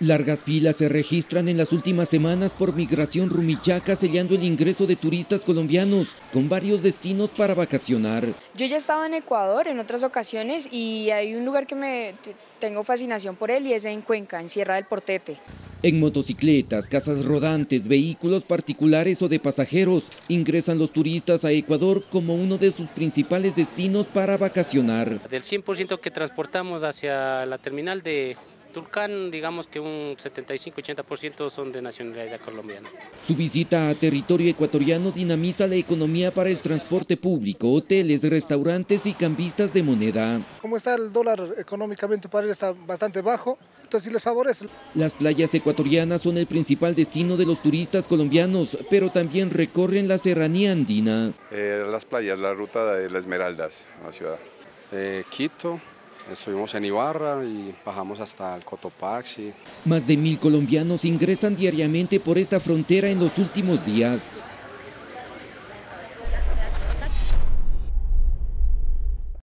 Largas filas se registran en las últimas semanas por Migración Rumichaca, sellando el ingreso de turistas colombianos con varios destinos para vacacionar. Yo ya he estado en Ecuador en otras ocasiones y hay un lugar que tengo fascinación por él y es en Cuenca, en Sierra del Portete. En motocicletas, casas rodantes, vehículos particulares o de pasajeros, ingresan los turistas a Ecuador como uno de sus principales destinos para vacacionar. Del 100% que transportamos hacia la terminal de Tulcán, digamos que un 75-80% son de nacionalidad colombiana. Su visita a territorio ecuatoriano dinamiza la economía para el transporte público, hoteles, restaurantes y cambistas de moneda. Como está el dólar económicamente para él está bastante bajo, entonces sí les favorece. Las playas ecuatorianas son el principal destino de los turistas colombianos, pero también recorren la serranía andina. Las playas, la ruta de las Esmeraldas, la ciudad. Quito. Estuvimos en Ibarra y bajamos hasta el Cotopaxi. Más de 1000 colombianos ingresan diariamente por esta frontera en los últimos días.